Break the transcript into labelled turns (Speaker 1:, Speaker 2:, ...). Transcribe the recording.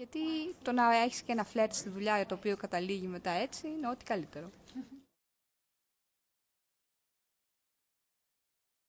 Speaker 1: Γιατί το να έχεις και ένα φλερτ στη δουλειά, το οποίο καταλήγει μετά έτσι, είναι ό,τι καλύτερο.